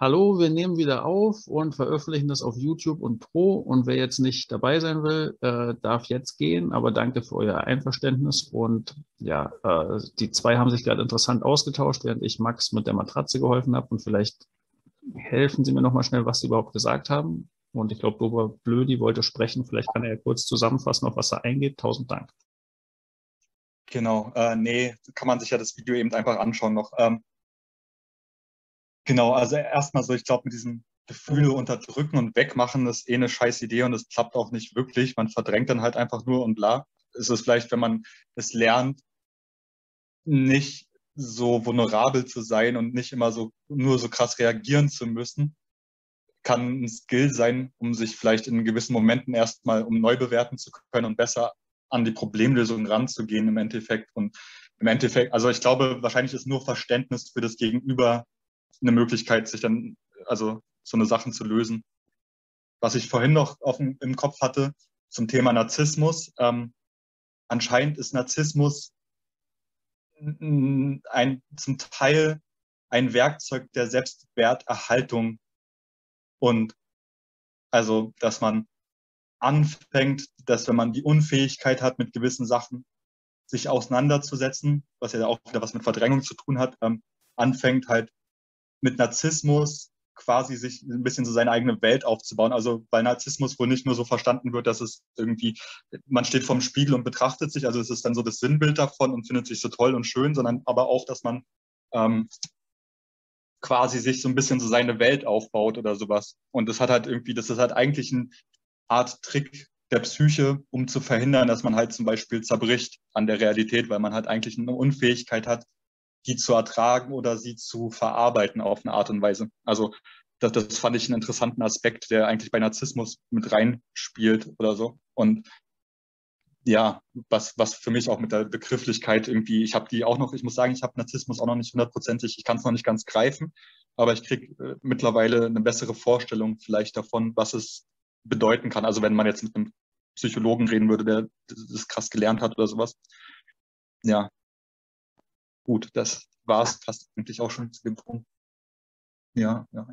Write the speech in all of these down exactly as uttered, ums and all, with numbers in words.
Hallo, wir nehmen wieder auf und veröffentlichen das auf YouTube und Pro. Und wer jetzt nicht dabei sein will, äh, darf jetzt gehen. Aber danke für euer Einverständnis. Und ja, äh, die zwei haben sich gerade interessant ausgetauscht, während ich Max mit der Matratze geholfen habe. Und vielleicht helfen Sie mir nochmal schnell, was Sie überhaupt gesagt haben. Und ich glaube, Dober Blödi wollte sprechen. Vielleicht kann er ja kurz zusammenfassen, auf was er eingeht. Tausend Dank. Genau, äh, nee, kann man sich ja das Video eben einfach anschauen noch. Ähm, genau, also erstmal so, ich glaube, mit diesem Gefühle unterdrücken und wegmachen, das ist eh eine scheiß Idee und es klappt auch nicht wirklich. Man verdrängt dann halt einfach nur und bla. Es ist vielleicht, wenn man es lernt, nicht so vulnerabel zu sein und nicht immer so nur so krass reagieren zu müssen, kann ein Skill sein, um sich vielleicht in gewissen Momenten erstmal um neu bewerten zu können und besser an die Problemlösung ranzugehen im Endeffekt. Und im Endeffekt, also ich glaube, wahrscheinlich ist nur Verständnis für das Gegenüber eine Möglichkeit, sich dann, also so eine Sachen zu lösen. Was ich vorhin noch auf dem, im Kopf hatte zum Thema Narzissmus. Ähm, anscheinend ist Narzissmus ein, zum Teil ein Werkzeug der Selbstwerterhaltung und also, dass man anfängt, dass wenn man die Unfähigkeit hat, mit gewissen Sachen sich auseinanderzusetzen, was ja auch wieder was mit Verdrängung zu tun hat, ähm, anfängt halt mit Narzissmus quasi sich ein bisschen so seine eigene Welt aufzubauen. Also bei Narzissmus wohl nicht nur so verstanden wird, dass es irgendwie, man steht vorm Spiegel und betrachtet sich, also es ist dann so das Sinnbild davon und findet sich so toll und schön, sondern aber auch, dass man ähm, quasi sich so ein bisschen so seine Welt aufbaut oder sowas. Und das hat halt irgendwie, das ist halt eigentlich eine Art Trick der Psyche, um zu verhindern, dass man halt zum Beispiel zerbricht an der Realität, weil man halt eigentlich eine Unfähigkeit hat, die zu ertragen oder sie zu verarbeiten auf eine Art und Weise. Also das, das fand ich einen interessanten Aspekt, der eigentlich bei Narzissmus mit reinspielt oder so. Und ja, was, was für mich auch mit der Begrifflichkeit irgendwie, ich habe die auch noch, ich muss sagen, ich habe Narzissmus auch noch nicht hundertprozentig, ich kann es noch nicht ganz greifen, aber ich kriege äh, mittlerweile eine bessere Vorstellung vielleicht davon, was es bedeuten kann. Also wenn man jetzt mit einem Psychologen reden würde, der das krass gelernt hat oder sowas. Ja, gut, das war es fast eigentlich auch schon zu dem Punkt. Ja, ja.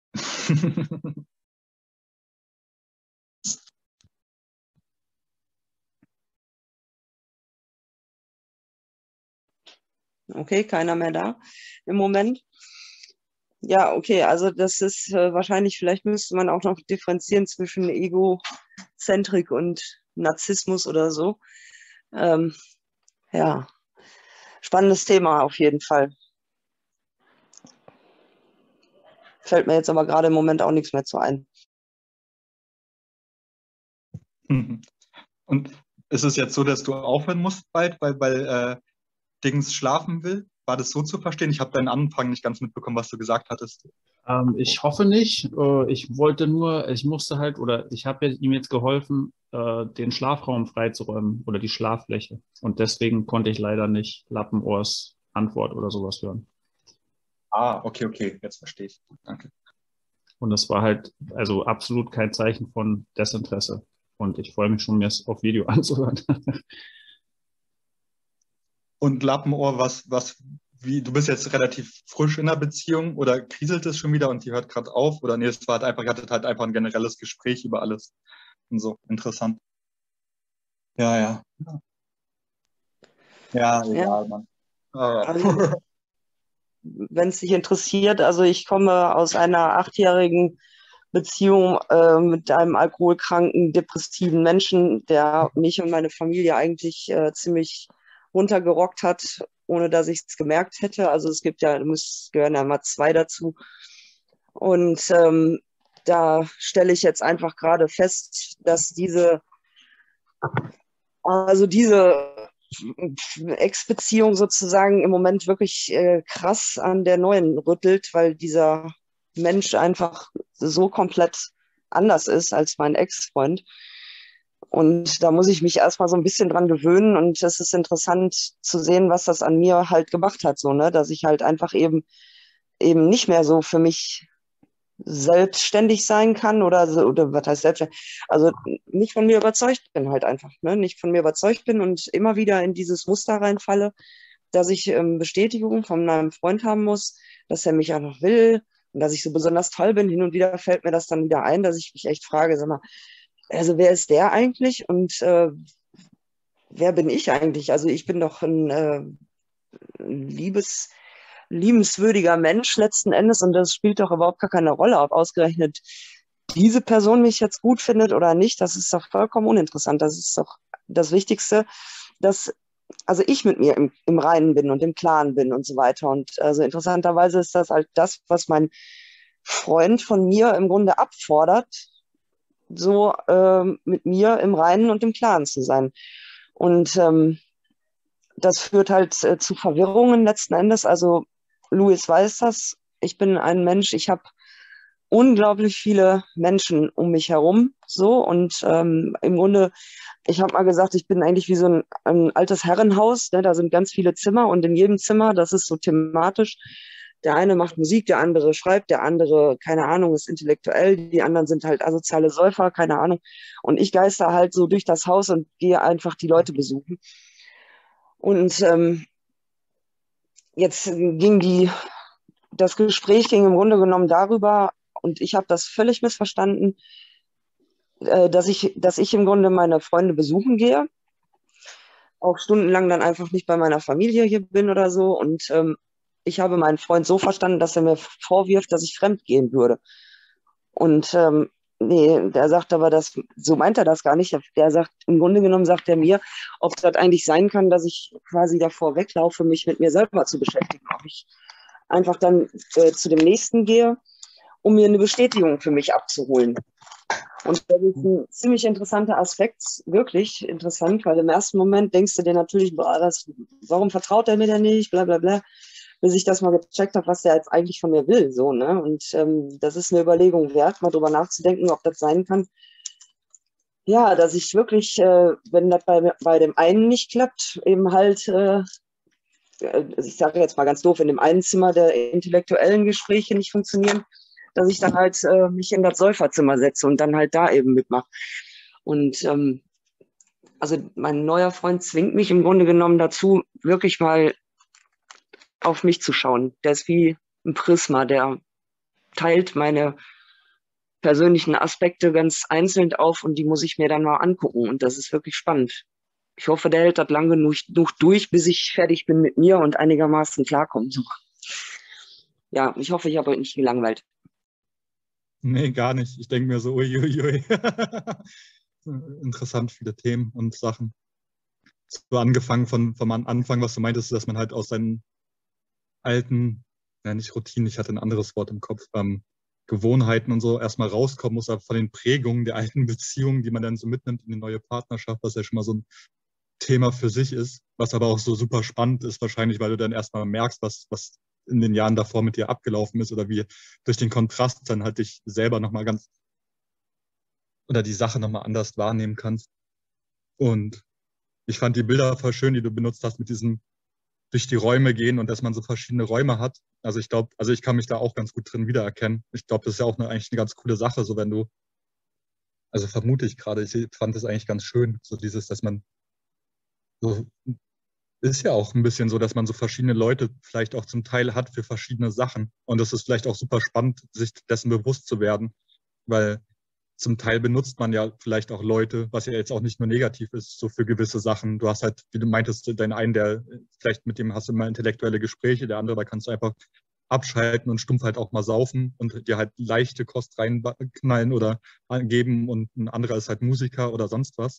Okay, keiner mehr da im Moment. Ja, okay, also das ist äh, wahrscheinlich, vielleicht müsste man auch noch differenzieren zwischen Egozentrik und Narzissmus oder so. Ähm, ja, spannendes Thema auf jeden Fall. Fällt mir jetzt aber gerade im Moment auch nichts mehr zu ein. Und ist es jetzt so, dass du aufhören musst bald, weil, weil äh, Dings schlafen will? War das so zu verstehen? Ich habe deinen Anfang nicht ganz mitbekommen, was du gesagt hattest. Ähm, ich hoffe nicht. Äh, ich wollte nur, ich musste halt, oder ich habe ihm jetzt geholfen, äh, den Schlafraum freizuräumen oder die Schlaffläche. Und deswegen konnte ich leider nicht Lappenohrs Antwort oder sowas hören. Ah, okay, okay, jetzt verstehe ich. Danke. Und das war halt also absolut kein Zeichen von Desinteresse. Und ich freue mich schon, mir es auf Video anzuhören. Und Lappenohr, was, was, wie, du bist jetzt relativ frisch in der Beziehung oder kriselt es schon wieder und die hört gerade auf? Oder nee, es war halt einfach, ihr hattet halt einfach ein generelles Gespräch über alles und so. Interessant. Ja, ja. Ja, Ja, egal, Mann. Ah, also, wenn es dich interessiert, also ich komme aus einer achtjährigen Beziehung äh, mit einem alkoholkranken, depressiven Menschen, der mich und meine Familie eigentlich äh, ziemlich runtergerockt hat, ohne dass ich es gemerkt hätte. Also es gibt ja, es gehören ja mal zwei dazu. Und ähm, da stelle ich jetzt einfach gerade fest, dass diese, also diese Ex-Beziehung sozusagen im Moment wirklich äh, krass an der neuen rüttelt, weil dieser Mensch einfach so komplett anders ist als mein Ex-Freund. Und da muss ich mich erstmal so ein bisschen dran gewöhnen. Und es ist interessant zu sehen, was das an mir halt gemacht hat, so, ne? Dass ich halt einfach eben eben nicht mehr so für mich selbstständig sein kann oder so, oder was heißt selbstständig? Also nicht von mir überzeugt bin halt einfach, ne? Nicht von mir überzeugt bin und immer wieder in dieses Muster reinfalle, dass ich ähm, Bestätigung von meinem Freund haben muss, dass er mich auch noch will Und dass ich so besonders toll bin, hin und wieder fällt mir das dann wieder ein, dass ich mich echt frage, sag mal, also wer ist der eigentlich und äh, wer bin ich eigentlich? Also ich bin doch ein äh, liebes, liebenswürdiger Mensch letzten Endes und das spielt doch überhaupt gar keine Rolle, ob ausgerechnet diese Person mich jetzt gut findet oder nicht. Das ist doch vollkommen uninteressant. Das ist doch das Wichtigste, dass also ich mit mir im, im Reinen bin und im Klaren bin und so weiter. Und also interessanterweise ist das halt das, was mein Freund von mir im Grunde abfordert, so ähm, mit mir im Reinen und im Klaren zu sein. Und ähm, das führt halt äh, zu Verwirrungen letzten Endes. Also Louis weiß das. Ich bin ein Mensch, ich habe unglaublich viele Menschen um mich herum. So und ähm, im Grunde, ich habe mal gesagt, ich bin eigentlich wie so ein, ein altes Herrenhaus. Ne? Da sind ganz viele Zimmer und in jedem Zimmer, das ist so thematisch. Der eine macht Musik, der andere schreibt, der andere, keine Ahnung, ist intellektuell, die anderen sind halt asoziale Säufer, keine Ahnung. Und ich geister halt so durch das Haus und gehe einfach die Leute besuchen. Und ähm, jetzt ging die, das Gespräch ging im Grunde genommen darüber, und ich habe das völlig missverstanden, äh, dass ich, dass ich im Grunde meine Freunde besuchen gehe, auch stundenlang dann einfach nicht bei meiner Familie hier bin oder so. Und ähm, ich habe meinen Freund so verstanden, dass er mir vorwirft, dass ich fremd gehen würde. Und ähm, nee, der sagt aber, das, so meint er das gar nicht. Der sagt, im Grunde genommen sagt er mir, ob das eigentlich sein kann, dass ich quasi davor weglaufe, mich mit mir selber zu beschäftigen. Ob ich einfach dann äh, zu dem Nächsten gehe, um mir eine Bestätigung für mich abzuholen. Und das ist ein ziemlich interessanter Aspekt, wirklich interessant, weil im ersten Moment denkst du dir natürlich, boah, das, warum vertraut er mir denn nicht, bla bla bla, bis ich das mal gecheckt habe, was der jetzt eigentlich von mir will. So, ne? Und ähm, das ist eine Überlegung wert, mal drüber nachzudenken, ob das sein kann. Ja, dass ich wirklich, äh, wenn das bei, bei dem einen nicht klappt, eben halt, äh, ich sage jetzt mal ganz doof, in dem einen Zimmer der intellektuellen Gespräche nicht funktionieren, dass ich dann halt äh, mich in das Säuferzimmer setze und dann halt da eben mitmache. Und ähm, also mein neuer Freund zwingt mich im Grunde genommen dazu, wirklich mal auf mich zu schauen. Der ist wie ein Prisma, der teilt meine persönlichen Aspekte ganz einzeln auf und die muss ich mir dann mal angucken. Und das ist wirklich spannend. Ich hoffe, der hält das lang genug durch, bis ich fertig bin mit mir und einigermaßen klarkomme. Ja, ich hoffe, ich habe euch nicht gelangweilt. Nee, gar nicht. Ich denke mir so, uiuiui. Interessant, viele Themen und Sachen. So angefangen von, vom Anfang, was du meintest, dass man halt aus seinen alten, ja nicht Routinen, ich hatte ein anderes Wort im Kopf, ähm, Gewohnheiten und so erstmal rauskommen muss, aber von den Prägungen der alten Beziehungen, die man dann so mitnimmt in eine neue Partnerschaft, was ja schon mal so ein Thema für sich ist, was aber auch so super spannend ist wahrscheinlich, weil du dann erstmal merkst, was, was in den Jahren davor mit dir abgelaufen ist oder wie durch den Kontrast dann halt dich selber nochmal ganz oder die Sache nochmal anders wahrnehmen kannst. Und ich fand die Bilder voll schön, die du benutzt hast mit diesem durch die Räume gehen und dass man so verschiedene Räume hat. Also ich glaube, also ich kann mich da auch ganz gut drin wiedererkennen. Ich glaube, das ist ja auch eine, eigentlich eine ganz coole Sache, so wenn du, also vermute ich gerade, ich fand das eigentlich ganz schön, so dieses, dass man so, ist ja auch ein bisschen so, dass man so verschiedene Leute vielleicht auch zum Teil hat für verschiedene Sachen. Und das ist vielleicht auch super spannend, sich dessen bewusst zu werden, weil zum Teil benutzt man ja vielleicht auch Leute, was ja jetzt auch nicht nur negativ ist, so für gewisse Sachen. Du hast halt, wie du meintest, deinen einen, der vielleicht mit dem hast du immer intellektuelle Gespräche, der andere, da kannst du einfach abschalten und stumpf halt auch mal saufen und dir halt leichte Kost reinknallen oder geben und ein anderer ist halt Musiker oder sonst was.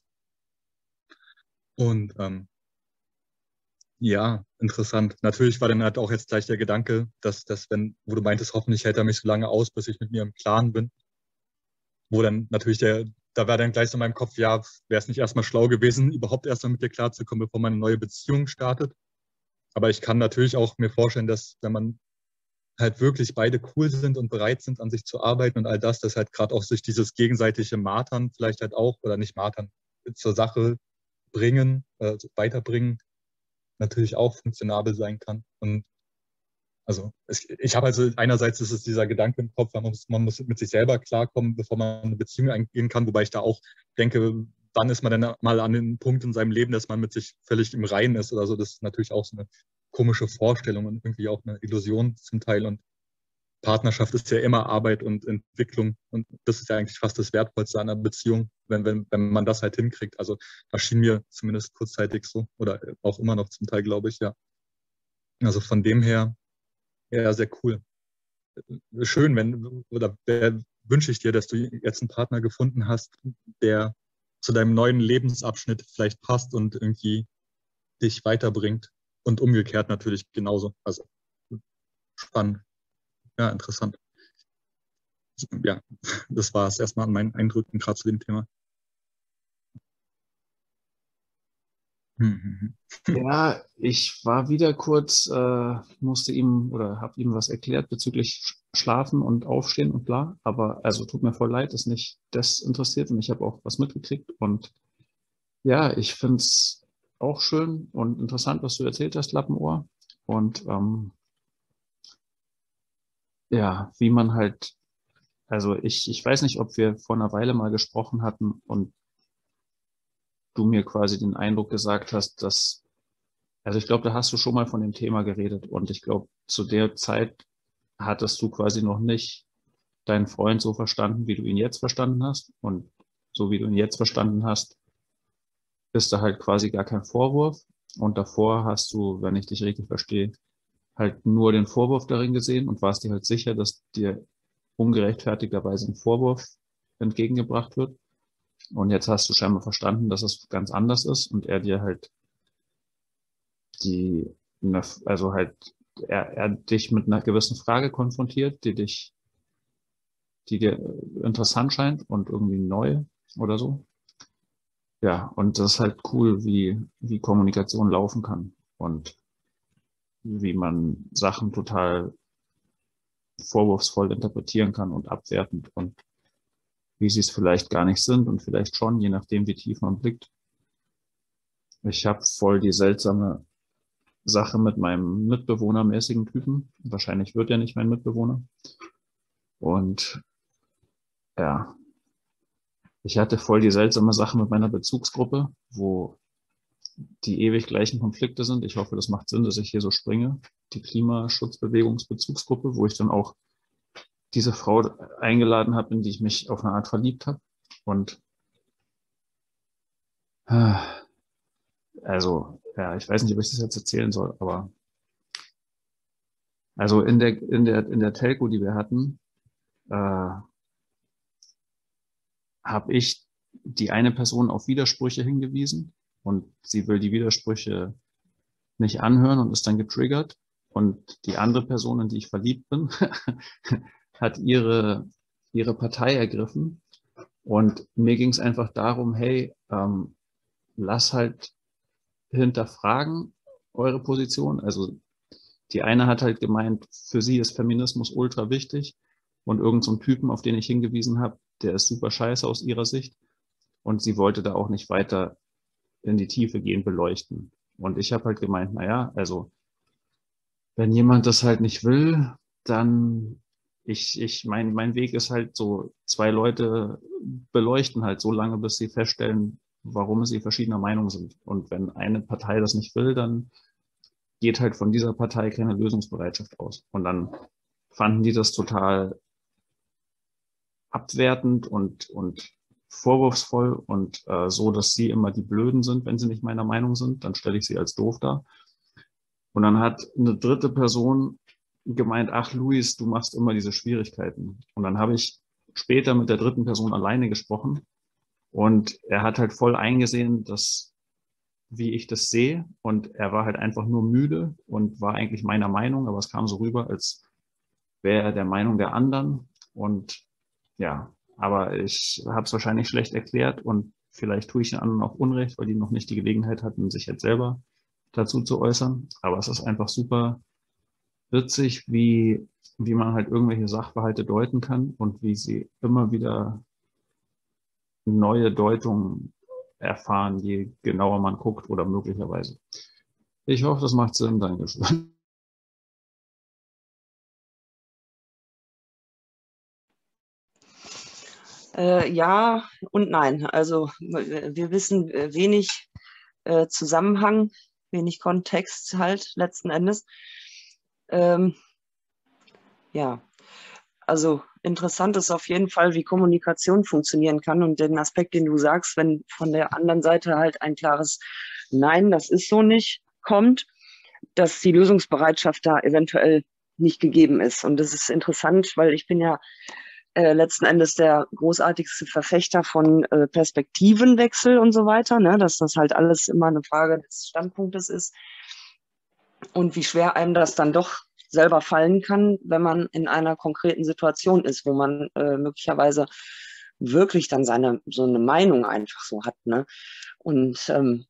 Und ähm, ja, interessant. Natürlich war dann halt auch jetzt gleich der Gedanke, dass, dass wenn, wo du meintest, hoffentlich hält er mich so lange aus, bis ich mit mir im Klaren bin. Wo dann natürlich der, da war dann gleich so in meinem Kopf, ja, wäre es nicht erstmal schlau gewesen, überhaupt erstmal mit dir klarzukommen, bevor man eine neue Beziehung startet. Aber ich kann natürlich auch mir vorstellen, dass wenn man halt wirklich beide cool sind und bereit sind, an sich zu arbeiten und all das, dass halt gerade auch sich dieses gegenseitige Martern vielleicht halt auch, oder nicht Martern, zur Sache bringen, äh, weiterbringen, natürlich auch funktionabel sein kann. Und also es, ich habe also einerseits ist es dieser Gedanke im Kopf, man muss, man muss mit sich selber klarkommen, bevor man eine Beziehung eingehen kann, wobei ich da auch denke, wann ist man denn mal an dem Punkt in seinem Leben, dass man mit sich völlig im Reinen ist oder so. Das ist natürlich auch so eine komische Vorstellung und irgendwie auch eine Illusion zum Teil. Und Partnerschaft ist ja immer Arbeit und Entwicklung und das ist ja eigentlich fast das Wertvollste an einer Beziehung, wenn, wenn, wenn man das halt hinkriegt. Also das schien mir zumindest kurzzeitig so oder auch immer noch zum Teil, glaube ich, ja. Also von dem her, ja, sehr cool. Schön, wenn, oder wünsche ich dir, dass du jetzt einen Partner gefunden hast, der zu deinem neuen Lebensabschnitt vielleicht passt und irgendwie dich weiterbringt und umgekehrt natürlich genauso. Also spannend. Ja, interessant. Ja, das war es erstmal an meinen Eindrücken gerade zu dem Thema. Mhm. Ja, ich war wieder kurz, äh, musste ihm oder habe ihm was erklärt bezüglich Schlafen und Aufstehen und bla. Aber also tut mir voll leid, ist nicht das interessiert und ich habe auch was mitgekriegt. Und ja, ich finde es auch schön und interessant, was du erzählt hast, Lappenohr. Und ähm, ja, wie man halt, also ich, ich weiß nicht, ob wir vor einer Weile mal gesprochen hatten und du mir quasi den Eindruck gesagt hast, dass, also ich glaube, da hast du schon mal von dem Thema geredet und ich glaube, zu der Zeit hattest du quasi noch nicht deinen Freund so verstanden, wie du ihn jetzt verstanden hast. Und so wie du ihn jetzt verstanden hast, ist da halt quasi gar kein Vorwurf. Und davor hast du, wenn ich dich richtig verstehe, halt nur den Vorwurf darin gesehen und warst dir halt sicher, dass dir ungerechtfertigterweise ein Vorwurf entgegengebracht wird. Und jetzt hast du scheinbar verstanden, dass es ganz anders ist und er dir halt die, also halt, er, er dich mit einer gewissen Frage konfrontiert, die dich, die dir interessant scheint und irgendwie neu oder so. Ja, und das ist halt cool, wie, wie Kommunikation laufen kann und wie man Sachen total vorwurfsvoll interpretieren kann und abwertend und wie sie es vielleicht gar nicht sind und vielleicht schon, je nachdem, wie tief man blickt. Ich habe voll die seltsame Sache mit meinem mitbewohnermäßigen Typen. Wahrscheinlich wird er nicht mein Mitbewohner. Und ja, ich hatte voll die seltsame Sache mit meiner Bezugsgruppe, wo die ewig gleichen Konflikte sind. Ich hoffe, das macht Sinn, dass ich hier so springe. Die Klimaschutzbewegungsbezugsgruppe, wo ich dann auch diese Frau eingeladen habe, in die ich mich auf eine Art verliebt habe. Und also, ja, ich weiß nicht, ob ich das jetzt erzählen soll, aber also in der, in der, in der Telco, die wir hatten, äh, habe ich die eine Person auf Widersprüche hingewiesen und sie will die Widersprüche nicht anhören und ist dann getriggert. Und die andere Person, in die ich verliebt bin, hat ihre, ihre Partei ergriffen. Und mir ging es einfach darum, hey, ähm, lass halt hinterfragen eure Position. Also die eine hat halt gemeint, für sie ist Feminismus ultra wichtig und irgend so ein Typen, auf den ich hingewiesen habe, der ist super scheiße aus ihrer Sicht und sie wollte da auch nicht weiter in die Tiefe gehen, beleuchten. Und ich habe halt gemeint, naja, also wenn jemand das halt nicht will, dann ich, ich, mein, mein Weg ist halt so, zwei Leute beleuchten halt so lange, bis sie feststellen, warum sie verschiedener Meinung sind. Und wenn eine Partei das nicht will, dann geht halt von dieser Partei keine Lösungsbereitschaft aus. Und dann fanden die das total abwertend und, und vorwurfsvoll und äh, so, dass sie immer die Blöden sind, wenn sie nicht meiner Meinung sind. Dann stelle ich sie als doof dar. Und dann hat eine dritte Person gemeint, ach Luis, du machst immer diese Schwierigkeiten. Und dann habe ich später mit der dritten Person alleine gesprochen und er hat halt voll eingesehen, dass wie ich das sehe und er war halt einfach nur müde und war eigentlich meiner Meinung, aber es kam so rüber, als wäre er der Meinung der anderen und ja, aber ich habe es wahrscheinlich schlecht erklärt und vielleicht tue ich den anderen auch Unrecht, weil die noch nicht die Gelegenheit hatten, sich jetzt selber dazu zu äußern. Aber es ist einfach super witzig, wie, wie man halt irgendwelche Sachverhalte deuten kann und wie sie immer wieder neue Deutungen erfahren, je genauer man guckt oder möglicherweise. Ich hoffe, das macht Sinn. Dankeschön. Äh, ja und nein. Also wir wissen wenig äh, Zusammenhang, wenig Kontext halt letzten Endes. Ähm, ja, Also interessant ist auf jeden Fall, wie Kommunikation funktionieren kann und den Aspekt, den du sagst, wenn von der anderen Seite halt ein klares Nein, das ist so nicht, kommt, dass die Lösungsbereitschaft da eventuell nicht gegeben ist. Und das ist interessant, weil ich bin ja äh, letzten Endes der großartigste Verfechter von äh, Perspektivenwechsel und so weiter, ne? Dass das halt alles immer eine Frage des Standpunktes ist und wie schwer einem das dann doch selber fallen kann, wenn man in einer konkreten Situation ist, wo man äh, möglicherweise wirklich dann seine so eine Meinung einfach so hat, ne? Und ähm,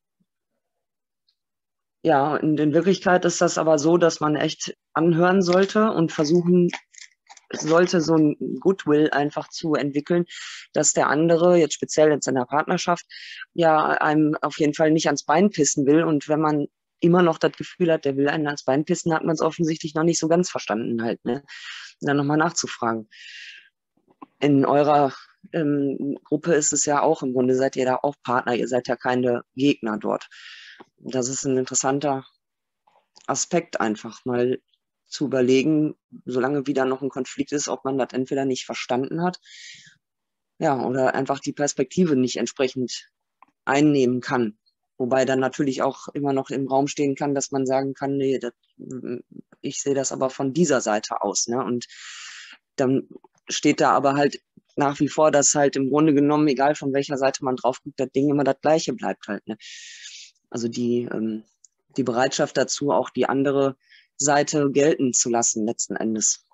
ja, in, in Wirklichkeit ist das aber so, dass man echt anhören sollte und versuchen sollte, so ein Goodwill einfach zu entwickeln, dass der andere, jetzt speziell jetzt in der Partnerschaft, ja einem auf jeden Fall nicht ans Bein pissen will. Und wenn man immer noch das Gefühl hat, der will einen ans Bein pissen, hat man es offensichtlich noch nicht so ganz verstanden halt, ne? Und dann nochmal nachzufragen. In eurer ähm, Gruppe ist es ja auch, im Grunde seid ihr da auch Partner, ihr seid ja keine Gegner dort. Das ist ein interessanter Aspekt, einfach mal zu überlegen, solange wieder noch ein Konflikt ist, ob man das entweder nicht verstanden hat, ja, oder einfach die Perspektive nicht entsprechend einnehmen kann. Wobei dann natürlich auch immer noch im Raum stehen kann, dass man sagen kann, nee, das, ich sehe das aber von dieser Seite aus, ne? Und dann steht da aber halt nach wie vor, dass halt im Grunde genommen, egal von welcher Seite man drauf guckt, das Ding immer das Gleiche bleibt halt, ne? Also die, ähm, die Bereitschaft dazu, auch die andere Seite gelten zu lassen, letzten Endes.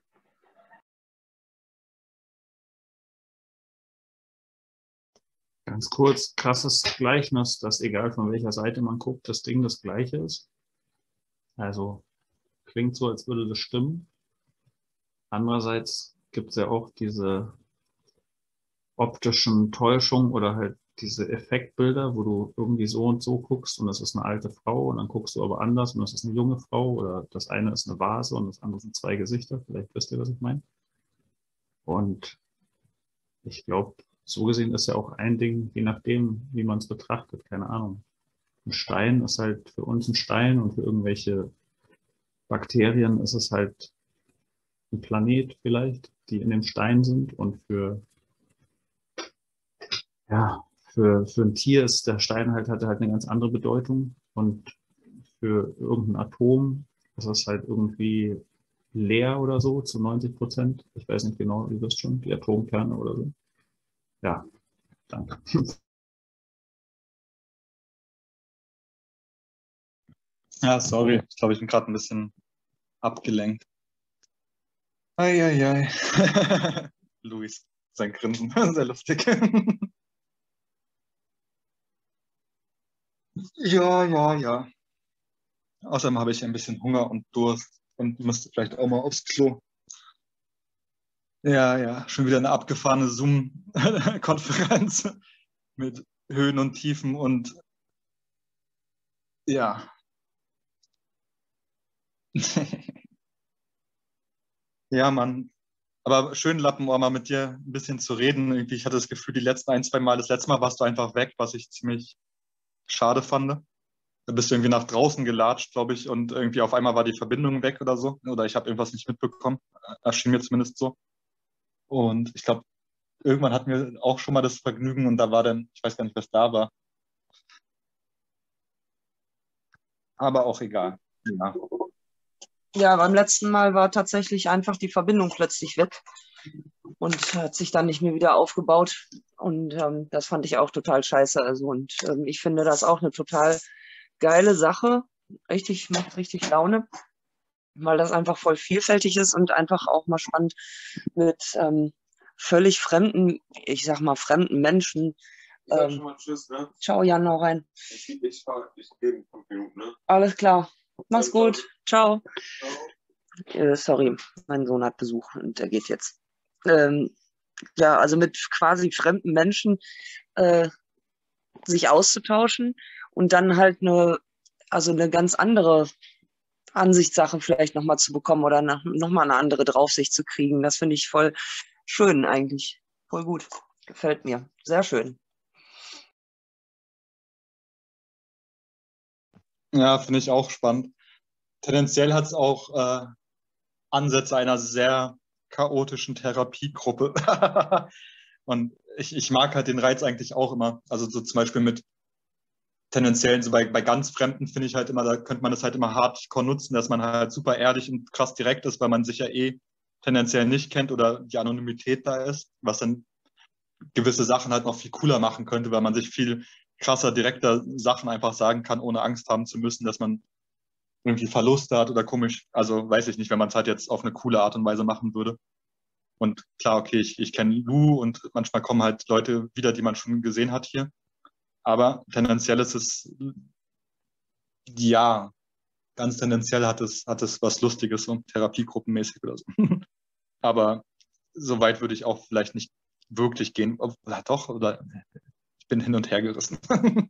Ganz kurz, krasses Gleichnis, dass egal von welcher Seite man guckt, das Ding das gleiche ist. Also klingt so, als würde das stimmen. Andererseits gibt es ja auch diese optischen Täuschungen oder halt diese Effektbilder, wo du irgendwie so und so guckst und das ist eine alte Frau und dann guckst du aber anders und das ist eine junge Frau oder das eine ist eine Vase und das andere sind zwei Gesichter. Vielleicht wisst ihr, was ich meine. Und ich glaube, so gesehen ist ja auch ein Ding, je nachdem, wie man es betrachtet, keine Ahnung. Ein Stein ist halt für uns ein Stein und für irgendwelche Bakterien ist es halt ein Planet vielleicht, die in dem Stein sind und für, ja, für, für ein Tier ist der Stein halt, hat halt eine ganz andere Bedeutung und für irgendein Atom ist es halt irgendwie leer oder so zu neunzig Prozent. Ich weiß nicht genau, ihr wisst schon, die Atomkerne oder so. Ja, danke. Ja, sorry. Ich glaube, ich bin gerade ein bisschen abgelenkt. Eieiei. Luis, sein Grinsen, sehr lustig. Ja, ja, ja. Außerdem habe ich ein bisschen Hunger und Durst und müsste vielleicht auch mal aufs Klo. Ja, ja, schon wieder eine abgefahrene Zoom-Konferenz mit Höhen und Tiefen und ja. Ja, Mann. Aber schön, Lappenohr, mal mit dir ein bisschen zu reden. Irgendwie, ich hatte das Gefühl, die letzten ein, zwei Mal, das letzte Mal warst du einfach weg, was ich ziemlich schade fand. Da bist du irgendwie nach draußen gelatscht, glaube ich, und irgendwie auf einmal war die Verbindung weg oder so. Oder ich habe irgendwas nicht mitbekommen. Erschien mir zumindest so. Und ich glaube, irgendwann hatten wir auch schon mal das Vergnügen und da war dann, ich weiß gar nicht, was da war. Aber auch egal. Ja. Ja, beim letzten Mal war tatsächlich einfach die Verbindung plötzlich weg und hat sich dann nicht mehr wieder aufgebaut. Und ähm, das fand ich auch total scheiße. Also, und ähm, ich finde das auch eine total geile Sache. Richtig, macht richtig Laune, weil das einfach voll vielfältig ist und einfach auch mal spannend mit ähm, völlig fremden, ich sag mal, fremden Menschen. Ich sag Ähm, schon mal Tschüss, ne? ciao, Jan, hau rein. Ich, ich fahr, ich gehe in fünf Minuten, ne? Alles klar. Mach's Ciao, gut. Ciao. Ciao. Äh, sorry, mein Sohn hat Besuch und der geht jetzt. Ähm, ja, also mit quasi fremden Menschen äh, sich auszutauschen und dann halt eine, also eine ganz andere Ansichtssache vielleicht nochmal zu bekommen oder nochmal eine andere Draufsicht zu kriegen. Das finde ich voll schön eigentlich. Voll gut. Gefällt mir. Sehr schön. Ja, finde ich auch spannend. Tendenziell hat es auch äh, Ansätze einer sehr chaotischen Therapiegruppe. Und ich, ich mag halt den Reiz eigentlich auch immer. Also so zum Beispiel mit tendenziellen, so bei, bei ganz Fremden finde ich halt immer, da könnte man das halt immer hardcore nutzen, dass man halt super ehrlich und krass direkt ist, weil man sich ja eh tendenziell nicht kennt oder die Anonymität da ist, was dann gewisse Sachen halt noch viel cooler machen könnte, weil man sich viel krasser, direkter Sachen einfach sagen kann, ohne Angst haben zu müssen, dass man irgendwie Verluste hat oder komisch, also weiß ich nicht, wenn man es halt jetzt auf eine coole Art und Weise machen würde. Und klar, okay, ich, ich kenne Lou und manchmal kommen halt Leute wieder, die man schon gesehen hat hier. Aber tendenziell ist es, ja, ganz tendenziell hat es, hat es was Lustiges, so therapiegruppenmäßig oder so. Aber so weit würde ich auch vielleicht nicht wirklich gehen. Oder doch, oder ich bin hin und her gerissen.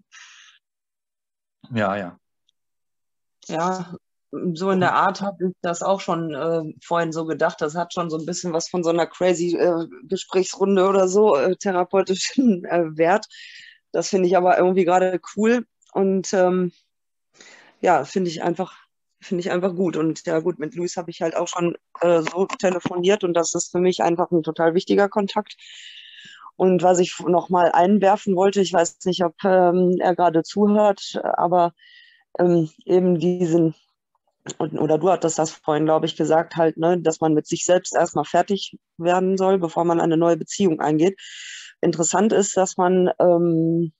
Ja, ja. Ja, so in der Art habe ich das auch schon äh, vorhin so gedacht. Das hat schon so ein bisschen was von so einer crazy äh, Gesprächsrunde oder so, äh, therapeutischen äh, Wert. Das finde ich aber irgendwie gerade cool und ähm, ja, finde ich einfach, finde ich einfach gut. Und ja gut, mit Luis habe ich halt auch schon äh, so telefoniert und das ist für mich einfach ein total wichtiger Kontakt. Und was ich noch mal einwerfen wollte, ich weiß nicht, ob ähm, er gerade zuhört, aber ähm, eben diesen, oder du hattest das vorhin, glaube ich, gesagt, halt, ne, dass man mit sich selbst erstmal fertig werden soll, bevor man eine neue Beziehung eingeht. Interessant ist, dass man ähm,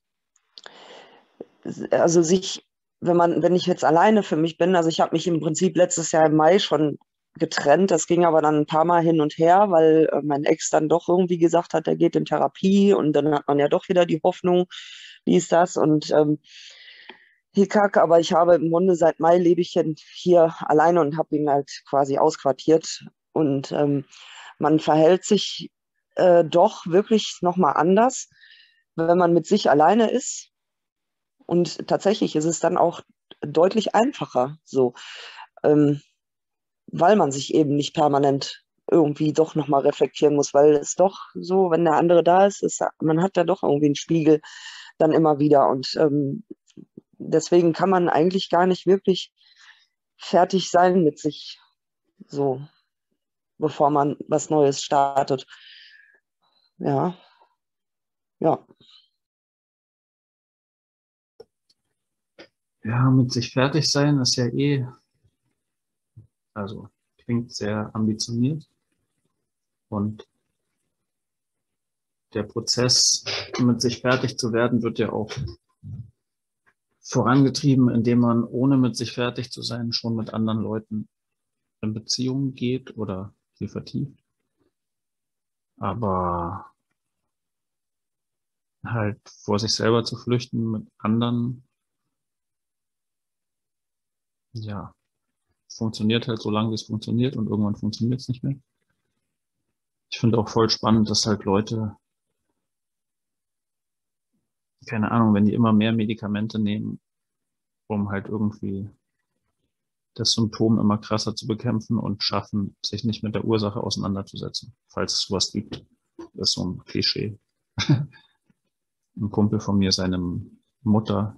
also sich, wenn man, wenn ich jetzt alleine für mich bin, also ich habe mich im Prinzip letztes Jahr im Mai schon getrennt, das ging aber dann ein paar Mal hin und her, weil äh, mein Ex dann doch irgendwie gesagt hat, er geht in Therapie und dann hat man ja doch wieder die Hoffnung, wie ist das und ähm, Hickhack, aber ich habe im Grunde seit Mai lebe ich hier alleine und habe ihn halt quasi ausquartiert und ähm, man verhält sich äh, doch wirklich nochmal anders, wenn man mit sich alleine ist. Und tatsächlich ist es dann auch deutlich einfacher, so, ähm, weil man sich eben nicht permanent irgendwie doch nochmal reflektieren muss, weil es doch so, wenn der andere da ist, ist man hat ja doch irgendwie einen Spiegel dann immer wieder. Und ähm, deswegen kann man eigentlich gar nicht wirklich fertig sein mit sich, so, bevor man was Neues startet. Ja, ja. Ja, mit sich fertig sein ist ja eh, also klingt sehr ambitioniert. Und der Prozess, mit sich fertig zu werden, wird ja auch vorangetrieben, indem man, ohne mit sich fertig zu sein, schon mit anderen Leuten in Beziehungen geht oder sie vertieft. Aber halt vor sich selber zu flüchten mit anderen, ja, funktioniert halt so lange, wie es funktioniert und irgendwann funktioniert es nicht mehr. Ich finde auch voll spannend, dass halt Leute, keine Ahnung, wenn die immer mehr Medikamente nehmen, um halt irgendwie das Symptom immer krasser zu bekämpfen und schaffen, sich nicht mit der Ursache auseinanderzusetzen, falls es sowas gibt. Das ist so ein Klischee. Ein Kumpel von mir, seine Mutter,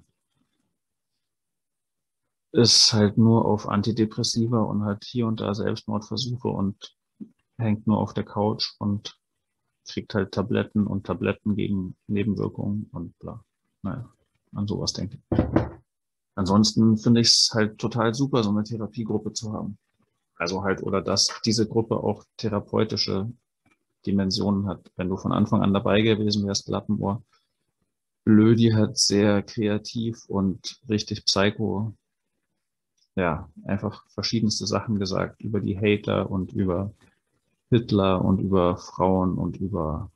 ist halt nur auf Antidepressiva und hat hier und da Selbstmordversuche und hängt nur auf der Couch und kriegt halt Tabletten und Tabletten gegen Nebenwirkungen und bla. Naja, an sowas denke ich. Ansonsten finde ich es halt total super, so eine Therapiegruppe zu haben. Also halt, oder dass diese Gruppe auch therapeutische Dimensionen hat. Wenn du von Anfang an dabei gewesen wärst, Lappenrohr, Blödi hat sehr kreativ und richtig psycho, ja, einfach verschiedenste Sachen gesagt über die Hater und über Hitler und über Frauen und über,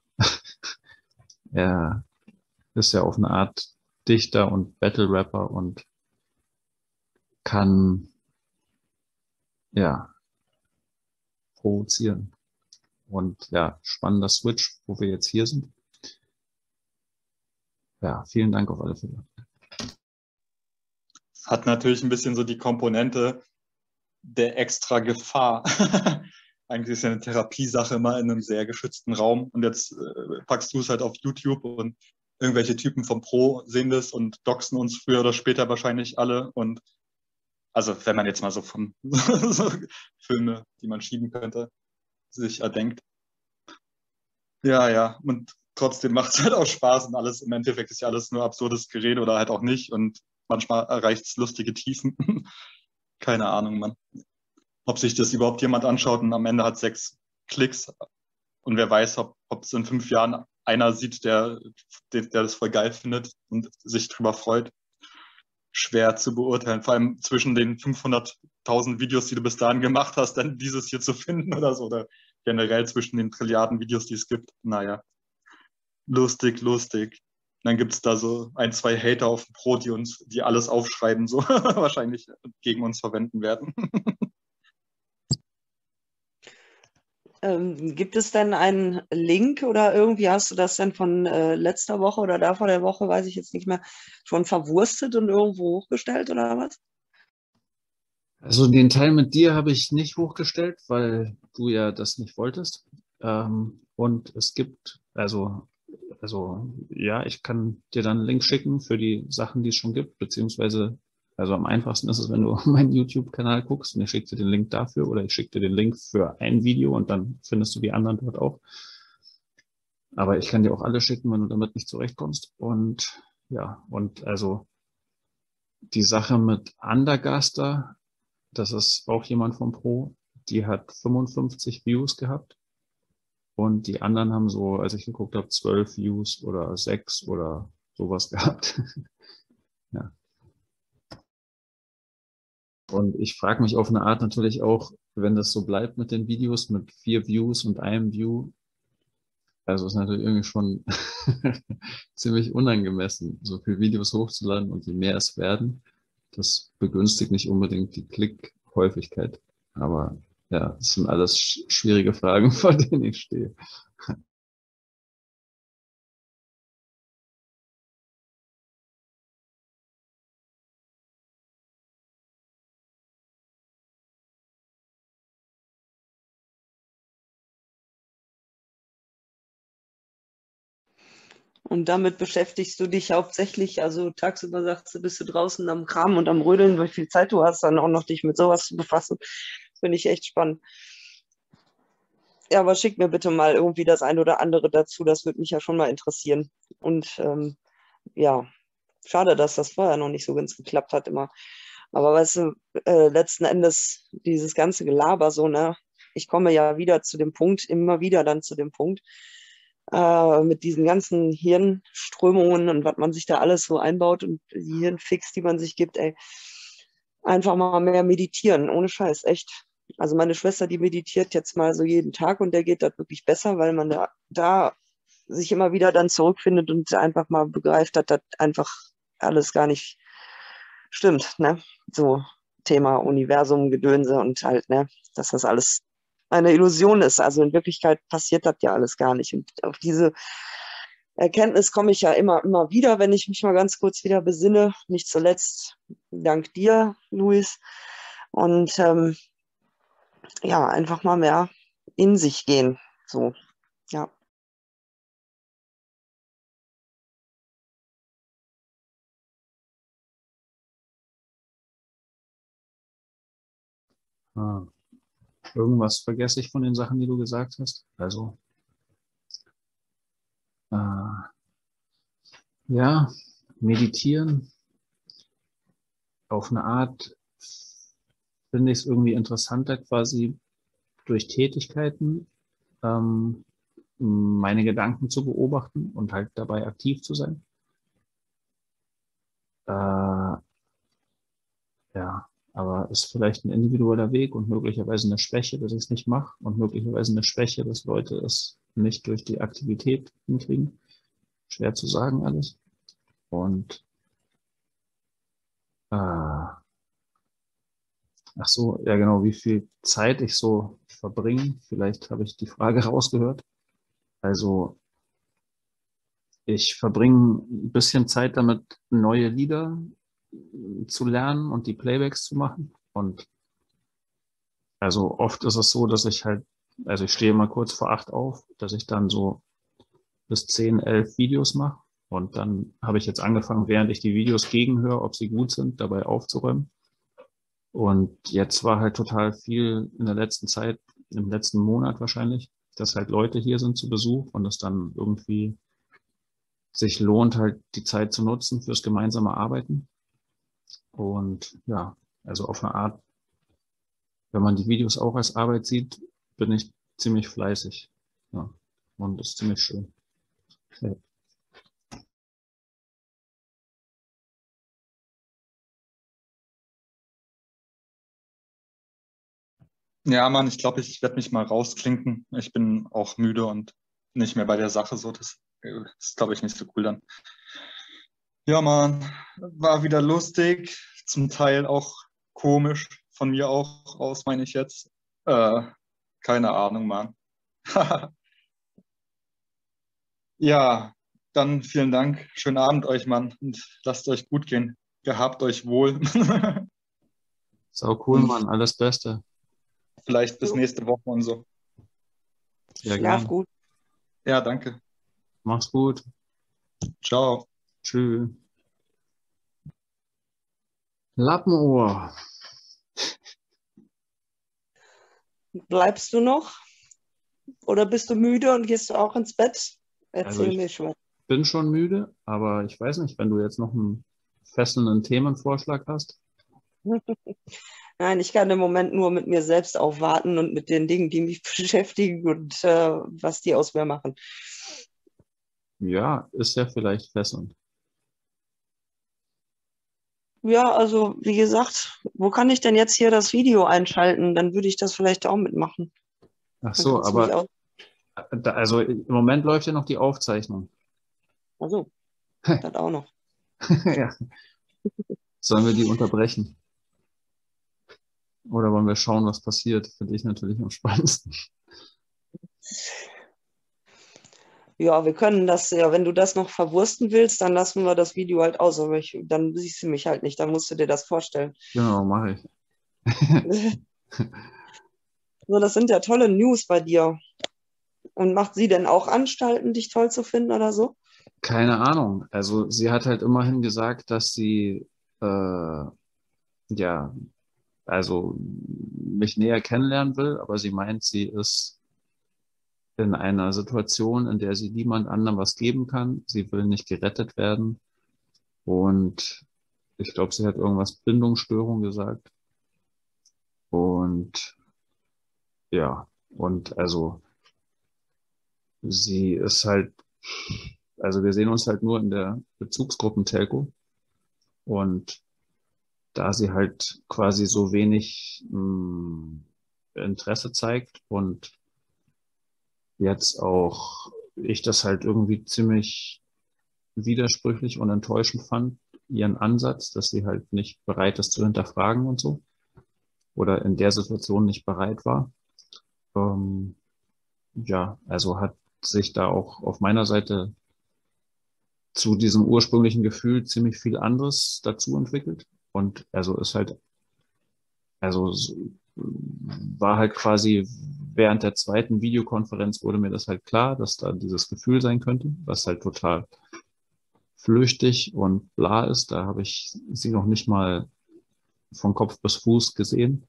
er ist ja auf eine Art Dichter und Battle-Rapper und kann, ja, provozieren. Und ja, spannender Switch, wo wir jetzt hier sind. Ja, vielen Dank auf alle Fälle. Hat natürlich ein bisschen so die Komponente der extra Gefahr. Eigentlich ist ja eine Therapiesache immer in einem sehr geschützten Raum und jetzt äh, packst du es halt auf YouTube und irgendwelche Typen vom Pro sehen das und doxen uns früher oder später wahrscheinlich alle und also wenn man jetzt mal so von so Filme, die man schieben könnte, sich erdenkt. Ja, ja, und trotzdem macht es halt auch Spaß und alles. Im Endeffekt ist ja alles nur absurdes Gerede oder halt auch nicht und manchmal erreicht es lustige Tiefen. Keine Ahnung, Mann. Ob sich das überhaupt jemand anschaut und am Ende hat sechs Klicks und wer weiß, ob ob es in fünf Jahren einer sieht, der, der, der das voll geil findet und sich drüber freut. Schwer zu beurteilen, vor allem zwischen den fünfhunderttausend Videos, die du bis dahin gemacht hast, dann dieses hier zu finden oder so, oder generell zwischen den Trilliarden Videos, die es gibt. Naja, lustig, lustig. Dann gibt es da so ein, zwei Hater auf dem Pro, die uns, die alles aufschreiben, so wahrscheinlich gegen uns verwenden werden. Ähm, gibt es denn einen Link oder irgendwie hast du das denn von äh, letzter Woche oder da vor der Woche, weiß ich jetzt nicht mehr, schon verwurstet und irgendwo hochgestellt oder was? Also den Teil mit dir habe ich nicht hochgestellt, weil du ja das nicht wolltest. Ähm, und es gibt, also, also ja, ich kann dir dann einen Link schicken für die Sachen, die es schon gibt, beziehungsweise, also am einfachsten ist es, wenn du auf meinen YouTube-Kanal guckst und ich schicke dir den Link dafür oder ich schicke dir den Link für ein Video und dann findest du die anderen dort auch. Aber ich kann dir auch alle schicken, wenn du damit nicht zurechtkommst. Und ja, und also die Sache mit Andergaster, das ist auch jemand vom Pro, die hat fünfundfünfzig Views gehabt und die anderen haben so, als ich geguckt habe, zwölf Views oder sechs oder sowas gehabt. Ja. Und ich frage mich auf eine Art natürlich auch, wenn das so bleibt mit den Videos mit vier Views und einem View, also ist natürlich irgendwie schon ziemlich unangemessen, so viele Videos hochzuladen und je mehr es werden, das begünstigt nicht unbedingt die Klickhäufigkeit. Aber ja, das sind alles sch- schwierige Fragen, vor denen ich stehe. Und damit beschäftigst du dich hauptsächlich, also tagsüber sagst du, bist du draußen am Kram und am Rödeln, wie viel Zeit du hast, dann auch noch dich mit sowas zu befassen. Finde ich echt spannend. Ja, aber schick mir bitte mal irgendwie das ein oder andere dazu, das würde mich ja schon mal interessieren. Und ähm, ja, schade, dass das vorher noch nicht so ganz geklappt hat immer. Aber weißt du, äh, letzten Endes dieses ganze Gelaber so, ne? Ich komme ja wieder zu dem Punkt, immer wieder dann zu dem Punkt, äh, mit diesen ganzen Hirnströmungen und was man sich da alles so einbaut und die Hirnfix, die man sich gibt, ey, einfach mal mehr meditieren, ohne Scheiß, echt. Also meine Schwester, die meditiert jetzt mal so jeden Tag und der geht das wirklich besser, weil man da, da sich immer wieder dann zurückfindet und einfach mal begreift, dass das einfach alles gar nicht stimmt, ne? So Thema Universum, Gedönse und halt, ne, dass das alles eine Illusion ist. Also in Wirklichkeit passiert das ja alles gar nicht. Und auf diese Erkenntnis komme ich ja immer, immer wieder, wenn ich mich mal ganz kurz wieder besinne. Nicht zuletzt dank dir, Luis. Und ähm, ja, einfach mal mehr in sich gehen. So, ja. Ah, irgendwas vergesse ich von den Sachen, die du gesagt hast. Also, äh, ja, meditieren auf eine Art finde ich es irgendwie interessanter, quasi durch Tätigkeiten ähm, meine Gedanken zu beobachten und halt dabei aktiv zu sein. Äh, ja, aber ist vielleicht ein individueller Weg und möglicherweise eine Schwäche, dass ich es nicht mache und möglicherweise eine Schwäche, dass Leute es nicht durch die Aktivität hinkriegen. Schwer zu sagen alles. Und äh, ach so, ja genau, wie viel Zeit ich so verbringe. Vielleicht habe ich die Frage rausgehört. Also ich verbringe ein bisschen Zeit damit, neue Lieder zu lernen und die Playbacks zu machen. Und also oft ist es so, dass ich halt, also ich stehe mal kurz vor acht auf, dass ich dann so bis zehn, elf Videos mache. Und dann habe ich jetzt angefangen, während ich die Videos gegenhöre, ob sie gut sind, dabei aufzuräumen. Und jetzt war halt total viel in der letzten Zeit im letzten Monat wahrscheinlich, dass halt Leute hier sind zu Besuch und es dann irgendwie sich lohnt, halt die Zeit zu nutzen fürs gemeinsame Arbeiten. Und ja, also auf eine Art, wenn man die Videos auch als Arbeit sieht, bin ich ziemlich fleißig. Ja, und das ist ziemlich schön. Ja. Ja, Mann, ich glaube, ich werde mich mal rausklinken. Ich bin auch müde und nicht mehr bei der Sache so. Das äh, ist, glaube ich, nicht so cool dann. Ja, Mann, war wieder lustig, zum Teil auch komisch, von mir auch aus, meine ich jetzt. Äh, keine Ahnung, Mann. Ja, dann vielen Dank. Schönen Abend euch, Mann. Und lasst euch gut gehen. Gehabt euch wohl. Sau cool, Mann. Alles Beste. Vielleicht bis Jo. nächste Woche und so. Sehr Schlaf gerne. gut. Ja, danke. Mach's gut. Ciao. Tschüss. Lappenohr. Bleibst du noch? Oder bist du müde und gehst du auch ins Bett? Also Erzähl ich mir schon. bin schon müde, aber ich weiß nicht, wenn du jetzt noch einen fesselnden Themenvorschlag hast. Nein, ich kann im Moment nur mit mir selbst aufwarten und mit den Dingen, die mich beschäftigen und äh, was die aus mir machen. Ja, ist ja vielleicht fesselnd. Ja, also wie gesagt, wo kann ich denn jetzt hier das Video einschalten? Dann würde ich das vielleicht auch mitmachen. Ach Dann so, kannst du mich aber auch. da, also im Moment läuft ja noch die Aufzeichnung. Also, das auch noch. Ja. Sollen wir die unterbrechen? Oder wollen wir schauen, was passiert? Finde ich natürlich am spannendsten. Ja, wir können das, ja, wenn du das noch verwursten willst, dann lassen wir das Video halt aus, aber ich, dann siehst du mich halt nicht, dann musst du dir das vorstellen. Genau, mache ich. So, das sind ja tolle News bei dir. Und macht sie denn auch Anstalten, dich toll zu finden oder so? Keine Ahnung. Also sie hat halt immerhin gesagt, dass sie äh, ja, also mich näher kennenlernen will, aber sie meint, sie ist in einer Situation, in der sie niemand anderem was geben kann. Sie will nicht gerettet werden. Und ich glaube, sie hat irgendwas Bindungsstörung gesagt. Und ja, und also sie ist halt, also wir sehen uns halt nur in der Bezugsgruppen-Telco. Und da sie halt quasi so wenig mh, Interesse zeigt und jetzt auch ich das halt irgendwie ziemlich widersprüchlich und enttäuschend fand, ihren Ansatz, dass sie halt nicht bereit ist zu hinterfragen und so oder in der Situation nicht bereit war. Ähm, ja, also hat sich da auch auf meiner Seite zu diesem ursprünglichen Gefühl ziemlich viel anderes dazu entwickelt und also ist halt, also s- war halt quasi während der zweiten Videokonferenz wurde mir das halt klar, dass da dieses Gefühl sein könnte, was halt total flüchtig und bla ist. Da habe ich sie noch nicht mal von Kopf bis Fuß gesehen.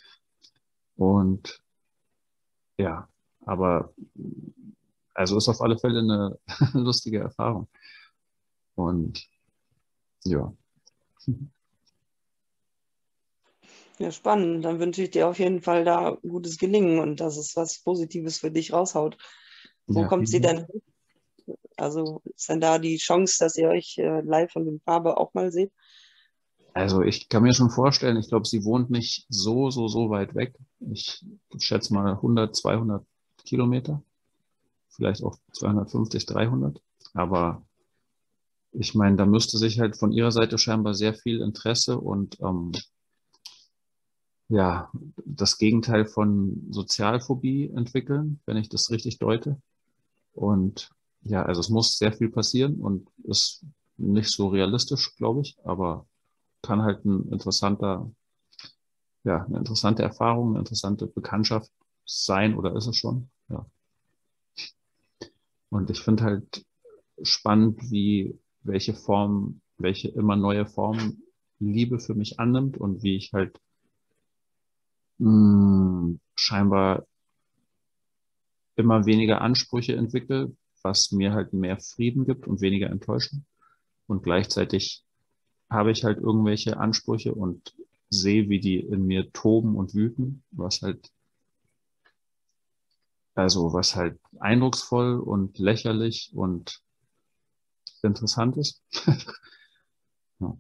Und ja, aber also ist auf alle Fälle eine lustige Erfahrung. Und ja, Ja, spannend. Dann wünsche ich dir auf jeden Fall da gutes Gelingen und dass es was Positives für dich raushaut. Wo ja, kommt sie denn hin? Also ist denn da die Chance, dass ihr euch äh, live und in Farbe auch mal seht? also ich kann mir schon vorstellen, ich glaube, sie wohnt nicht so, so, so weit weg. Ich schätze mal hundert, zweihundert Kilometer, vielleicht auch zweihundertfünfzig, dreihundert. Aber ich meine, da müsste sich halt von ihrer Seite scheinbar sehr viel Interesse und ähm, ja, das Gegenteil von Sozialphobie entwickeln, wenn ich das richtig deute. Und ja, also es muss sehr viel passieren und ist nicht so realistisch, glaube ich, aber kann halt ein interessanter, ja, eine interessante Erfahrung, eine interessante Bekanntschaft sein oder ist es schon. Ja. Und ich finde halt spannend, wie welche Form, welche immer neue Form Liebe für mich annimmt und wie ich halt mh, scheinbar immer weniger Ansprüche entwickle, was mir halt mehr Frieden gibt und weniger Enttäuschung. Und gleichzeitig habe ich halt irgendwelche Ansprüche und sehe, wie die in mir toben und wüten, was halt, also was halt eindrucksvoll und lächerlich und interessant ist. Ja.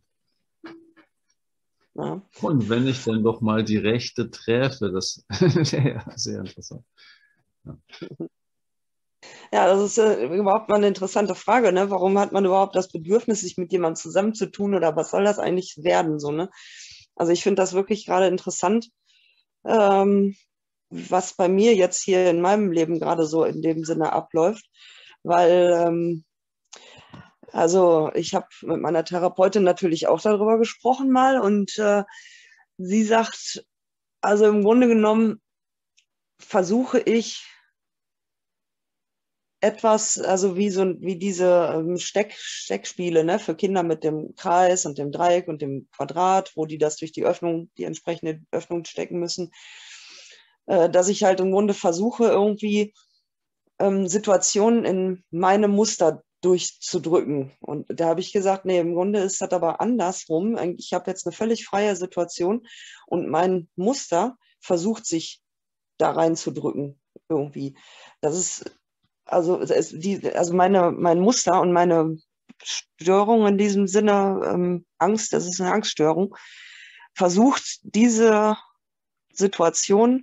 Ja. Und wenn ich dann doch mal die Rechte treffe, das wäre ja sehr interessant. Ja. Ja, das ist äh, überhaupt mal eine interessante Frage, ne? Warum hat man überhaupt das Bedürfnis, sich mit jemandem zusammenzutun oder was soll das eigentlich werden, so, ne? Also ich finde das wirklich gerade interessant, ähm, was bei mir jetzt hier in meinem Leben gerade so in dem Sinne abläuft, weil ähm, also ich habe mit meiner Therapeutin natürlich auch darüber gesprochen mal und äh, sie sagt, also im Grunde genommen versuche ich etwas, also wie so wie diese ähm, Steck, Steckspiele, ne, für Kinder mit dem Kreis und dem Dreieck und dem Quadrat, wo die das durch die Öffnung, die entsprechende Öffnung stecken müssen, äh, dass ich halt im Grunde versuche, irgendwie ähm, Situationen in meine Muster durchzudrücken. Und da habe ich gesagt, nee, im Grunde ist das aber andersrum. Ich habe jetzt eine völlig freie Situation und mein Muster versucht sich da reinzudrücken irgendwie. Das ist also, es, die, also meine, mein Muster und meine Störung in diesem Sinne, ähm, Angst, das ist eine Angststörung, versucht diese Situation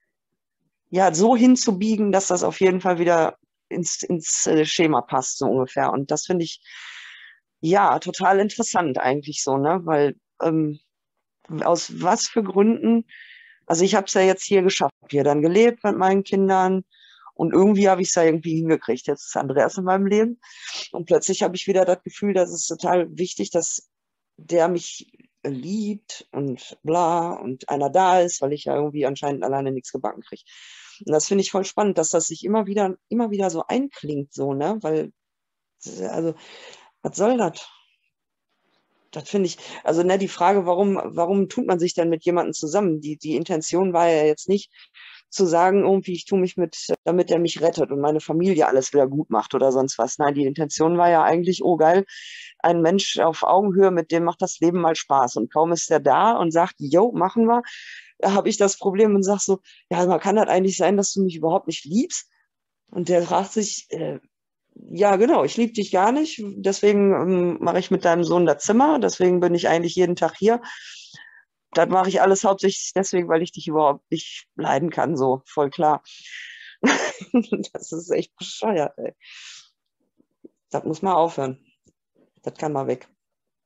ja so hinzubiegen, dass das auf jeden Fall wieder ins, ins äh, Schema passt, so ungefähr. Und das finde ich ja total interessant eigentlich so, ne? Weil ähm, aus was für Gründen, also ich habe es ja jetzt hier geschafft, hier dann gelebt mit meinen Kindern und irgendwie habe ich es ja irgendwie hingekriegt. Jetzt ist Andreas in meinem Leben und plötzlich habe ich wieder das Gefühl, dass es total wichtig, dass der mich liebt und bla und einer da ist, weil ich ja irgendwie anscheinend alleine nichts gebacken kriege. Und das finde ich voll spannend, dass das sich immer wieder, immer wieder so einklingt, so, ne? Weil, also, was soll das? Das finde ich, also ne, die Frage, warum, warum tut man sich denn mit jemandem zusammen? Die, die Intention war ja jetzt nicht zu sagen, irgendwie, ich tue mich mit, damit er mich rettet und meine Familie alles wieder gut macht oder sonst was. Nein, die Intention war ja eigentlich, oh geil, ein Mensch auf Augenhöhe, mit dem macht das Leben mal Spaß. Und kaum ist er da und sagt, jo, machen wir, da habe ich das Problem und sage so, ja, man kann das eigentlich sein, dass du mich überhaupt nicht liebst? Und der fragt sich, äh, ja, genau, ich liebe dich gar nicht, deswegen ähm, mache ich mit deinem Sohn das Zimmer, deswegen bin ich eigentlich jeden Tag hier. Das mache ich alles hauptsächlich deswegen, weil ich dich überhaupt nicht leiden kann, so, voll klar. Das ist echt bescheuert, ey. Das muss mal aufhören. Das kann mal weg.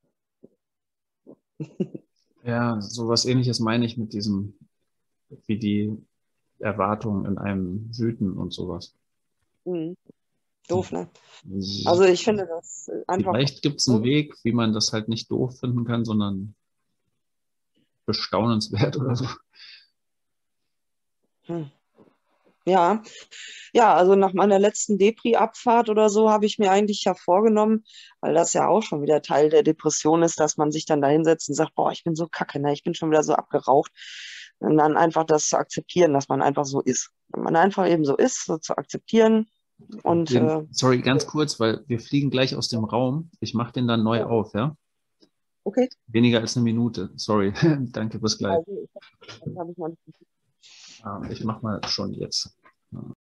Ja, sowas Ähnliches meine ich mit diesem, wie die Erwartungen in einem wüten und sowas. Mhm. Doof, ne? Also ich finde das einfach. Vielleicht gibt es einen Weg, wie man das halt nicht doof finden kann, sondern bestaunenswert oder so. Hm. Ja, ja, also nach meiner letzten Depri-Abfahrt oder so habe ich mir eigentlich ja vorgenommen, weil das ja auch schon wieder Teil der Depression ist, dass man sich dann da hinsetzt und sagt, boah, ich bin so kacke, ne? Ich bin schon wieder so abgeraucht. Und dann einfach das zu akzeptieren, dass man einfach so ist. Wenn man einfach eben so ist, so zu akzeptieren. Und äh, Sorry, ganz kurz, weil wir fliegen gleich aus dem Raum. Ich mache den dann neu auf, ja? okay. Weniger als eine Minute. Sorry. Danke, bis gleich. Also, das habe ich mal nicht. Ich mache mal schon jetzt.